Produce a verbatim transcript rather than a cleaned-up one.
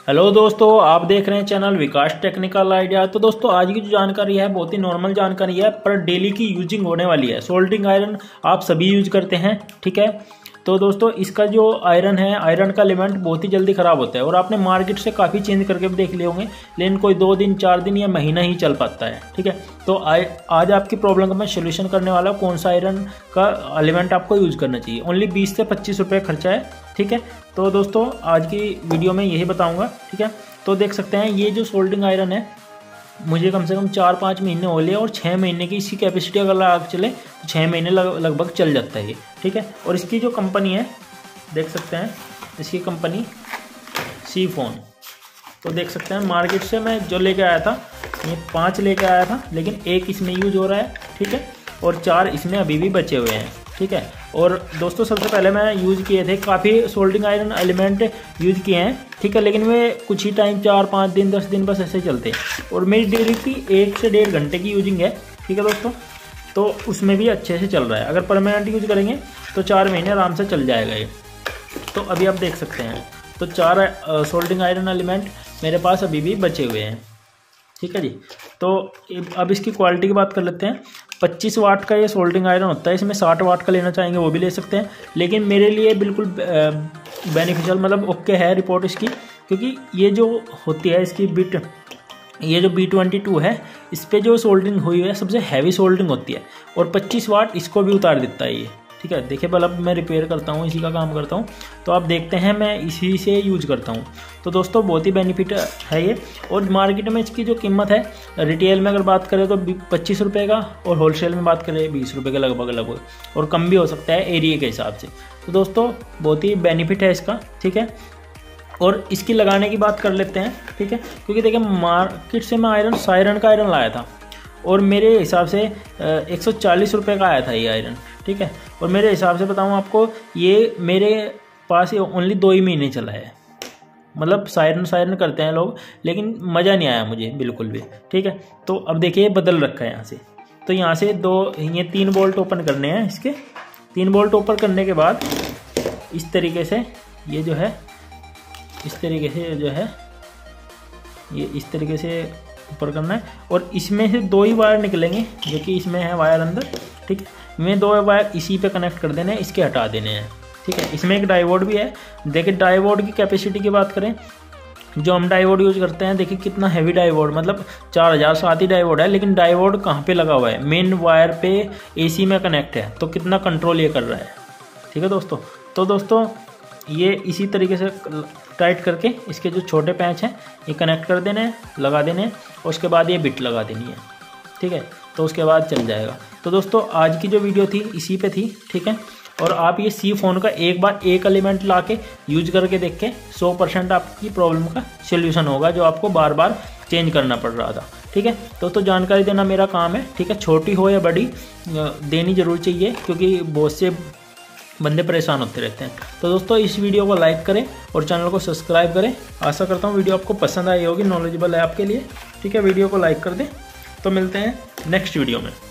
Hello दोस्तों, आप देख रहे हैं चैनल विकास टेक्निकल आइडिया। तो दोस्तों आज की जो जानकारी है बहुत ही नॉर्मल जानकारी है, पर डेली की यूजिंग होने वाली है। सोल्डरिंग आयरन आप सभी यूज करते हैं, ठीक है। तो दोस्तों इसका जो आयरन है, आयरन का एलिमेंट बहुत ही जल्दी ख़राब होता है और आपने मार्केट से काफ़ी चेंज करके भी देख लिए होंगे, लेकिन कोई दो दिन चार दिन या महीना ही चल पाता है, ठीक है। तो आज आपकी प्रॉब्लम का मैं सोल्यूशन करने वाला हूँ, कौन सा आयरन का एलिमेंट आपको यूज़ करना चाहिए। ओनली बीस से पच्चीस रुपये खर्चा है, ठीक है। तो दोस्तों आज की वीडियो में यही बताऊँगा, ठीक है। तो देख सकते हैं ये जो सोल्डरिंग आयरन है, मुझे कम से कम चार पाँच महीने हो लिए और छः महीने की इसकी कैपेसिटी अगर लगा के चले तो छः महीने लग, लगभग चल जाता है ये, ठीक है। और इसकी जो कंपनी है देख सकते हैं, इसकी कंपनी सी फोन। तो देख सकते हैं मार्केट से मैं जो लेके आया था ये पाँच लेके आया था, लेकिन एक इसमें यूज हो रहा है, ठीक है, और चार इसमें अभी भी बचे हुए हैं, ठीक है। और दोस्तों सबसे पहले मैं यूज़ किए थे, काफ़ी सोल्डरिंग आयरन एलिमेंट यूज़ किए हैं, ठीक है, लेकिन वे कुछ ही टाइम चार पाँच दिन दस दिन बस ऐसे चलते हैं। और मेरी डेली की एक से डेढ़ घंटे की यूजिंग है, ठीक है दोस्तों। तो उसमें भी अच्छे से चल रहा है। अगर परमानेंट यूज करेंगे तो चार महीने आराम से चल जाएगा ये। तो अभी आप देख सकते हैं, तो चार सोल्डरिंग आयरन एलिमेंट मेरे पास अभी भी बचे हुए हैं, ठीक है जी। तो अब इसकी क्वालिटी की बात कर लेते हैं। पच्चीस वाट का ये सोल्डरिंग आयरन होता है, इसमें साठ वाट का लेना चाहेंगे वो भी ले सकते हैं, लेकिन मेरे लिए बिल्कुल बेनिफिशियल मतलब ओके है रिपोर्ट इसकी, क्योंकि ये जो होती है इसकी बिट, ये जो बी ट्वेंटी टू है, इस पर जो सोल्डरिंग हुई है सबसे हैवी सोल्डरिंग होती है और पच्चीस वाट इसको भी उतार देता है ये, ठीक है। देखिए बल्ब मैं रिपेयर करता हूँ, इसी का काम करता हूँ, तो आप देखते हैं मैं इसी से यूज करता हूँ। तो दोस्तों बहुत ही बेनिफिट है ये। और मार्केट में इसकी जो कीमत है, रिटेल में अगर बात करें तो पच्चीस रुपये का, और होलसेल में बात करें बीस रुपये के लगभग लगभग, और कम भी हो सकता है एरिया के हिसाब से। तो दोस्तों बहुत ही बेनिफिट है इसका, ठीक है। और इसकी लगाने की बात कर लेते हैं, ठीक है, क्योंकि देखिए मार्केट से मैं आयरन सायरन का आयरन लाया था और मेरे हिसाब से एक सौ चालीस रुपये का आया था ये आयरन, ठीक है। और मेरे हिसाब से बताऊं आपको, ये मेरे पास ये ओनली दो ही महीने चला है। मतलब सायरन सायरन करते हैं लोग, लेकिन मज़ा नहीं आया मुझे बिल्कुल भी, ठीक है। तो अब देखिए बदल रखा है यहाँ से, तो यहाँ से दो ये तीन बोल्ट ओपन करने हैं। इसके तीन बोल्ट ओपन करने के बाद इस तरीके से ये जो है, इस तरीके से जो है ये इस तरीके से ऊपर करना है, और इसमें से दो ही वायर निकलेंगे जो कि इसमें है वायर अंदर, ठीक है। मैं दो वायर इसी पे कनेक्ट कर देने हैं, इसके हटा देने हैं, ठीक है। इसमें एक डायोड भी है। देखिए डायोड की कैपेसिटी की बात करें, जो हम डायोड यूज करते हैं, देखिए कितना हैवी डायोड, मतलब चार हज़ार सात ही डायोड है, लेकिन डायोड कहाँ पे लगा हुआ है, मेन वायर पे एसी में कनेक्ट है, तो कितना कंट्रोल ये कर रहा है, ठीक है दोस्तों। तो दोस्तों ये इसी तरीके से टाइट करके इसके जो छोटे पैच हैं ये कनेक्ट कर देने हैं, लगा देने हैं, और उसके बाद ये बिट लगा देनी है, ठीक है। तो उसके बाद चल जाएगा। तो दोस्तों आज की जो वीडियो थी इसी पे थी, ठीक है। और आप ये सी फोन का एक बार एक एलिमेंट ला के यूज करके देख के सौ परसेंट आपकी प्रॉब्लम का सोल्यूशन होगा, जो आपको बार बार चेंज करना पड़ रहा था, ठीक है। दोस्तों जानकारी देना मेरा काम है, ठीक है, छोटी हो या बड़ी देनी जरूर चाहिए, क्योंकि बहुत से बंदे परेशान होते रहते हैं। तो दोस्तों इस वीडियो को लाइक करें और चैनल को सब्सक्राइब करें। आशा करता हूँ वीडियो आपको पसंद आई होगी, नॉलेजेबल है आपके लिए, ठीक है। वीडियो को लाइक कर दें। तो मिलते हैं नेक्स्ट वीडियो में।